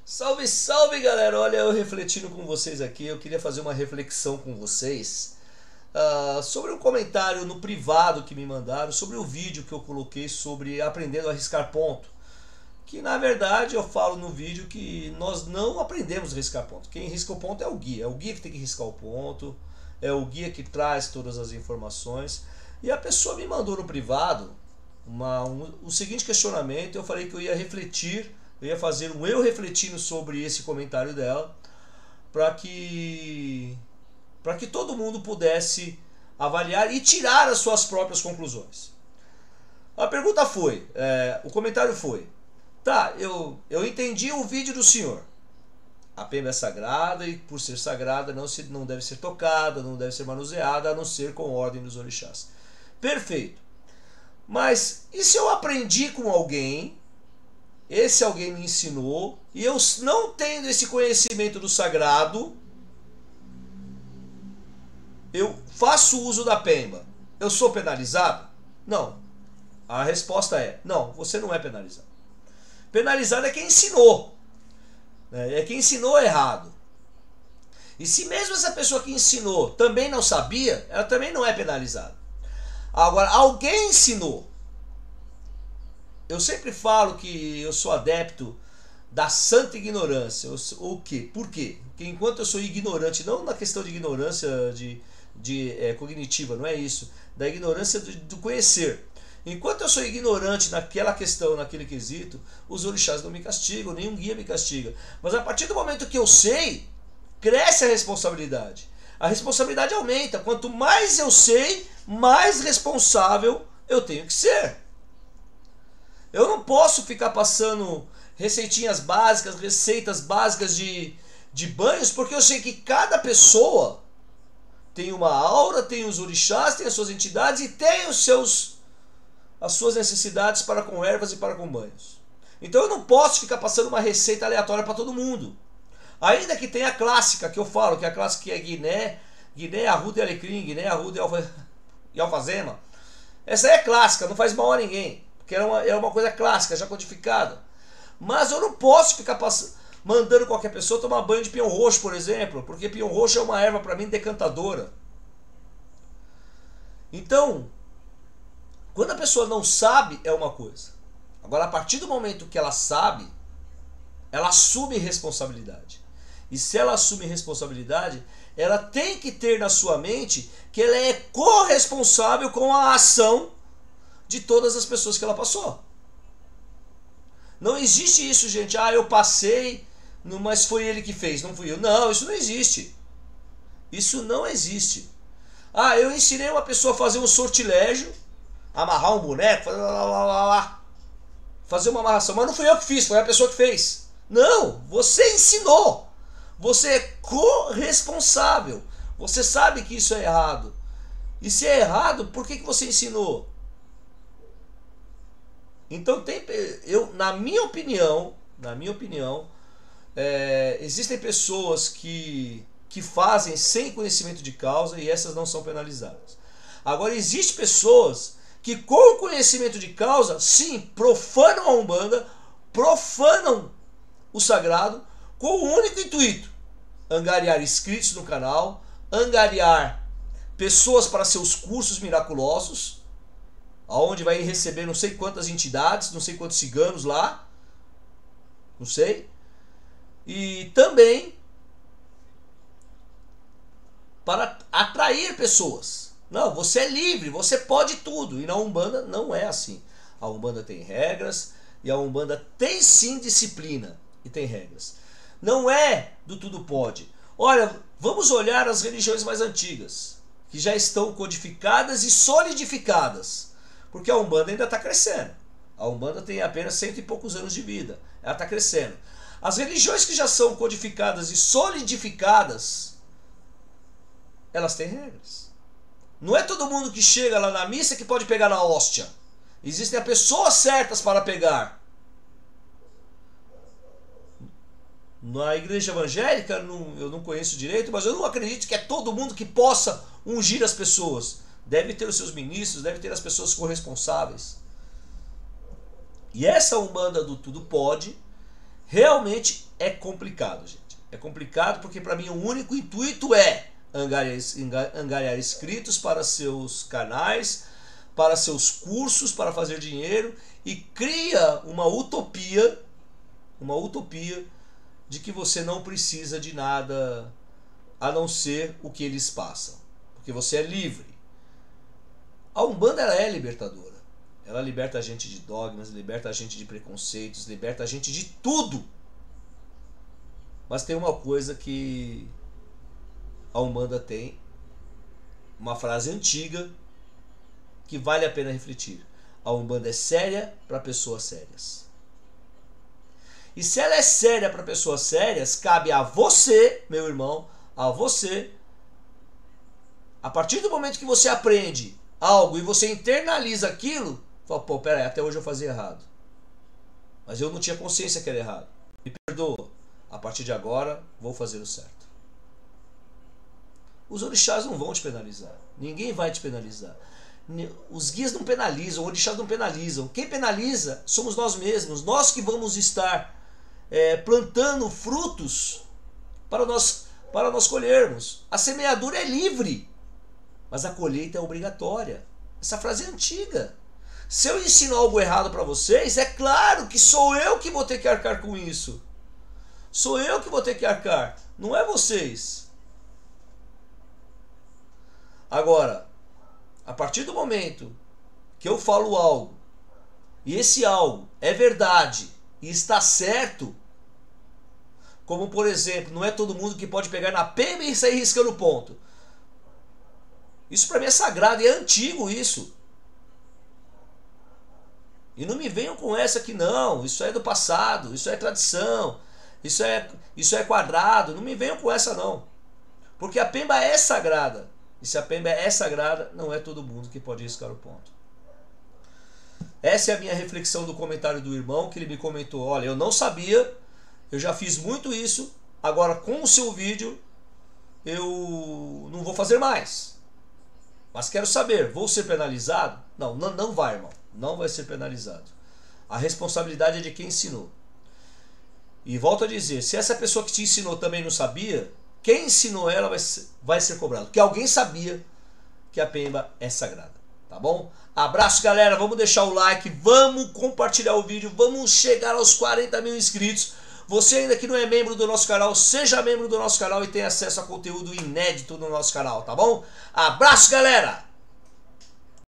Salve, salve galera! Olha, eu refletindo com vocês aqui, eu queria fazer uma reflexão com vocês sobre um comentário no privado que me mandaram, sobre o vídeo que eu coloquei sobre aprendendo a riscar ponto. Que na verdade eu falo no vídeo que nós não aprendemos a riscar ponto. Quem risca o ponto é o guia que tem que riscar o ponto, é o guia que traz todas as informações. E a pessoa me mandou no privado o seguinte questionamento. Eu falei que eu ia refletir, eu ia fazer um eu refletindo sobre esse comentário dela, para que todo mundo pudesse avaliar e tirar as suas próprias conclusões. A pergunta foi, o comentário foi: tá, eu entendi o vídeo do senhor. A pena é sagrada e por ser sagrada não deve ser tocada, não deve ser manuseada, a não ser com ordem dos orixás. Perfeito. Mas e se eu aprendi com alguém, esse alguém me ensinou, e eu não tendo esse conhecimento do sagrado, eu faço uso da pemba, eu sou penalizado? Não. A resposta é: não, você não é penalizado. Penalizado é quem ensinou. É quem ensinou errado. E se mesmo essa pessoa que ensinou também não sabia, ela também não é penalizada. Agora, alguém ensinou. Eu sempre falo que eu sou adepto da santa ignorância. O quê? Por quê? Porque enquanto eu sou ignorante, não na questão de ignorância cognitiva, não é isso. Da ignorância do conhecer. Enquanto eu sou ignorante naquela questão, naquele quesito, os orixás não me castigam, nenhum guia me castiga. Mas a partir do momento que eu sei, cresce a responsabilidade. A responsabilidade aumenta. Quanto mais eu sei, mais responsável eu tenho que ser. Eu não posso ficar passando receitinhas básicas, receitas básicas de banhos, porque eu sei que cada pessoa tem uma aura, tem os orixás, tem as suas entidades e tem as suas necessidades para com ervas e para com banhos. Então eu não posso ficar passando uma receita aleatória para todo mundo. Ainda que tenha a clássica, que eu falo, que é a clássica que é Guiné, arruda e alecrim, Guiné, arruda e alfazema. Essa é clássica, não faz mal a ninguém, porque é uma coisa clássica, já codificada. Mas eu não posso ficar mandando qualquer pessoa tomar banho de pinhão roxo, por exemplo, porque pinhão roxo é uma erva para mim decantadora. Então, quando a pessoa não sabe, é uma coisa. Agora, a partir do momento que ela sabe, ela assume responsabilidade. E se ela assume responsabilidade, ela tem que ter na sua mente que ela é corresponsável com a ação de todas as pessoas que ela passou. Não existe isso, gente. Ah, eu passei, mas foi ele que fez, não fui eu. Não, isso não existe. Isso não existe. Ah, eu ensinei uma pessoa a fazer um sortilégio, amarrar um boneco, fazer uma amarração, mas não fui eu que fiz, foi a pessoa que fez. Não, você ensinou. Você é corresponsável. Você sabe que isso é errado. E se é errado, por que você ensinou? Então na minha opinião, existem pessoas que fazem sem conhecimento de causa e essas não são penalizadas. Agora, existem pessoas que com conhecimento de causa, sim, profanam a Umbanda, profanam o sagrado, com o único intuito: angariar inscritos no canal, angariar pessoas para seus cursos miraculosos, aonde vai receber não sei quantas entidades, não sei quantos ciganos lá, não sei, e também para atrair pessoas. Não, você é livre, você pode tudo. E na Umbanda não é assim. A Umbanda tem regras e a Umbanda tem sim disciplina e tem regras. Não é do tudo pode. Olha, vamos olhar as religiões mais antigas, que já estão codificadas e solidificadas. Porque a Umbanda ainda está crescendo. A Umbanda tem apenas 100 e poucos anos de vida. Ela está crescendo. As religiões que já são codificadas e solidificadas, elas têm regras. Não é todo mundo que chega lá na missa que pode pegar na hóstia. Existem as pessoas certas para pegar. Na igreja evangélica, eu não conheço direito, mas eu não acredito que é todo mundo que possa ungir as pessoas. Deve ter os seus ministros, deve ter as pessoas corresponsáveis. E essa Umbanda do tudo pode realmente é complicado, gente. É complicado porque para mim o único intuito é angariar inscritos para seus canais, para seus cursos, para fazer dinheiro, e cria uma utopia de que você não precisa de nada a não ser o que eles passam, porque você é livre. A Umbanda, ela é libertadora. Ela liberta a gente de dogmas, liberta a gente de preconceitos, liberta a gente de tudo. Mas tem uma coisa que a Umbanda tem, uma frase antiga que vale a pena refletir. A Umbanda é séria para pessoas sérias. E se ela é séria para pessoas sérias, cabe a você, meu irmão, a você, a partir do momento que você aprende algo e você internaliza aquilo, fala, pô, peraí, até hoje eu fazia errado. Mas eu não tinha consciência que era errado. Me perdoa. A partir de agora, vou fazer o certo. Os orixás não vão te penalizar. Ninguém vai te penalizar. Os guias não penalizam, os orixás não penalizam. Quem penaliza somos nós mesmos. Nós que vamos estar plantando frutos para nós colhermos. A semeadura é livre, mas a colheita é obrigatória. Essa frase é antiga. Se eu ensino algo errado para vocês, é claro que sou eu que vou ter que arcar com isso. Sou eu que vou ter que arcar, não é vocês. Agora, a partir do momento que eu falo algo, e esse algo é verdade e está certo, como por exemplo, não é todo mundo que pode pegar na pemba e sair riscando ponto. Isso para mim é sagrado e é antigo isso. E não me venham com essa que não, isso é do passado, isso é tradição, isso é quadrado, não me venham com essa não. Porque a pemba é sagrada. E se a pemba é sagrada, não é todo mundo que pode riscar o ponto. Essa é a minha reflexão do comentário do irmão, que ele me comentou, olha, eu não sabia, eu já fiz muito isso, agora com o seu vídeo eu não vou fazer mais. Mas quero saber, vou ser penalizado? Não vai, irmão. Não vai ser penalizado. A responsabilidade é de quem ensinou. E volto a dizer, se essa pessoa que te ensinou também não sabia, quem ensinou ela vai ser cobrado. Porque alguém sabia que a pemba é sagrada. Tá bom? Abraço, galera. Vamos deixar o like, vamos compartilhar o vídeo, vamos chegar aos 40 mil inscritos. Você ainda que não é membro do nosso canal, seja membro do nosso canal e tenha acesso a conteúdo inédito no nosso canal, tá bom? Abraço, galera!